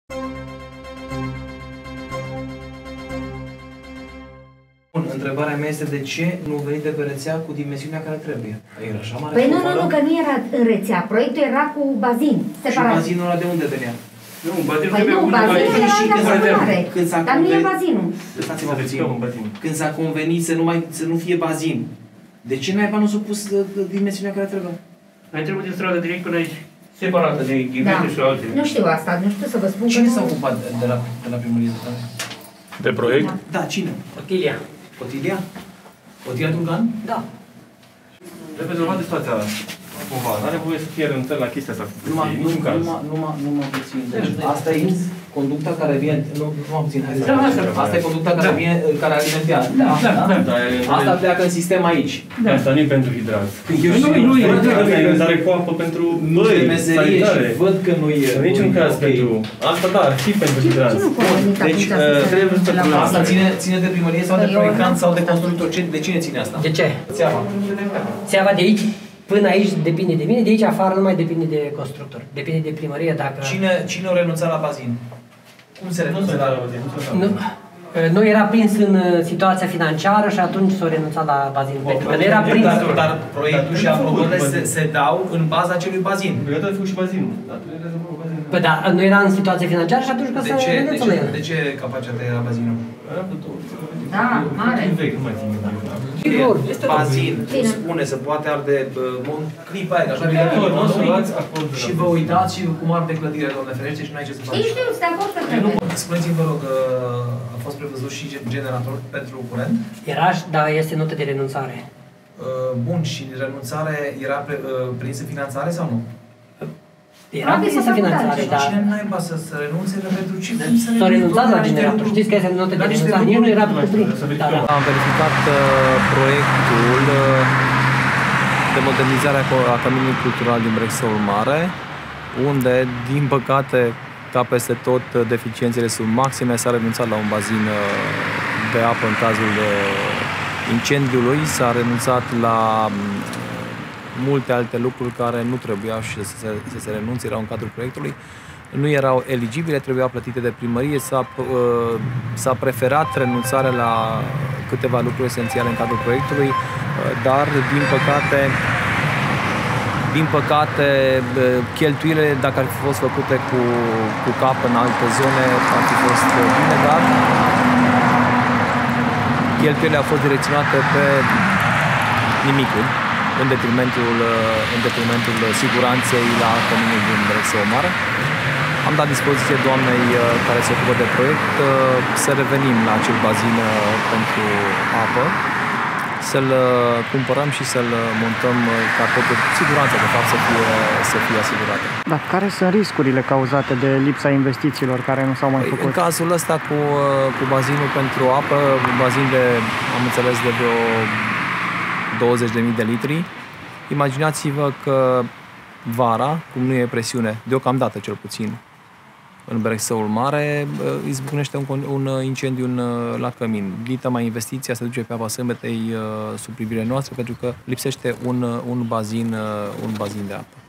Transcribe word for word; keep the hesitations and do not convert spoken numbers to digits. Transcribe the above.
Întrebarea mea este de ce nu venit de pe rețea cu dimensiunea care trebuie? Era așa mare. Păi nu, nu, nu, că nu era în rețea. Proiectul era cu bazin, separat. Și bazinul ăla de unde venea? Nu, bazinul păi nu, bazinul era în asamblare, dar nu e bazinul. Lăsați-mă puțin. Când s-a convenit să nu, mai, să nu fie bazin, de ce n-ai nu s-a pus dimensiunea care trebuie? Ai trebuit din stradă direct până aici, separată de ghivete da. și altele. Nu știu asta, nu știu să vă spun. Cine că s-a nu... ocupat de la, de la primărie de tare? De proiect? Da, cine? Otilia. Otilia? Otilia Turgan? Da. Trebuie rezolvat de situația cumva. N-are voie să fie renunțări la chestia asta. Numai, nu, numai, numai, numai puțin. Deci, asta e conducta care vine, nu, numai puțin, hai să da, asta e conducta care vine, care alimentează. Da, da, da. da. Asta pleacă în sistem aici. Da. Asta nu e pentru hidraz. Eu nu, nu e, alimentare cu apă pentru băi, meserie și văd că nu e. În niciun caz pentru, asta da, ar fi pentru hidraz. Deci, trebuie să asta ține, ține de primărie sau de proiectant sau de constructor? De cine ține asta? De ce? Țeava. Țeava de aici până aici depinde de mine, de aici afară nu mai depinde de constructor. Depinde de primărie dacă... Cine, cine o renunța la bazin? Cum se renunță la bazin? Nu, nu era prins în situația financiară și atunci s-a renunțat la bazin. Pentru că nu era prins... Dar, dar proiectul și aprobările se, se dau în baza acelui bazin. Eu tot și bazinul. Păi da, nu era în situație financiară și atunci că de să ce, renunță de la ce, el. de ce capacitatea era bazinul? Da, mare. Bazin, spune, se poate arde în clipa aia, așa bine și vă uitați și cum arde clădirea, Doamne ferește, și nu ai ce să faci. Știu, știu, sunt de acord că trebuie. Spuneți-mi, vă rog, a fost prevăzut și generator pentru curent? Era, dar este notă de renunțare. Bun, și renunțare era prins în finanțare sau nu? Era prinsă finanțare, dar... Cine n-ai să, să renunțe pentru ce? S-a renunțat la generator. Știți că este notă de renunțare. Nici nu era cuprins. Am verificat proiectul de modernizare a căminului cultural din Brexeul Mare, unde, din păcate, ca peste tot, deficiențele sunt maxime. S-a renunțat la un bazin de apă în cazul incendiului, s-a renunțat la multe alte lucruri care nu trebuiau și să se, să se renunțe, erau în cadrul proiectului. Nu erau eligibile, trebuiau plătite de primărie, s-a preferat renunțarea la câteva lucruri esențiale în cadrul proiectului, dar, din păcate, din păcate, cheltuielile, dacă ar fi fost făcute cu, cu cap în alte zone, ar fi fost bine, dar cheltuielile au fost direcționate pe nimicuri, în detrimentul, în detrimentul siguranței la căminul din Brexeul Mare. Am dat dispoziție doamnei care se ocupă de proiect să revenim la acel bazin pentru apă, să-l cumpărăm și să-l montăm ca totul, siguranța de fapt să fie, să fie asigurată. Dar care sunt riscurile cauzate de lipsa investițiilor care nu s-au mai făcut? În cazul ăsta cu, cu bazinul pentru apă, bazin de, am înțeles, de vreo douăzeci de mii de litri. Imaginați-vă că vara, cum nu e presiune, deocamdată cel puțin, în Brexeul Mare, izbucnește un, un incendiu în, la cămin. Dita mai investiția se duce pe apa sâmbetei sub privirile noastre pentru că lipsește un, un, bazin, un bazin de apă.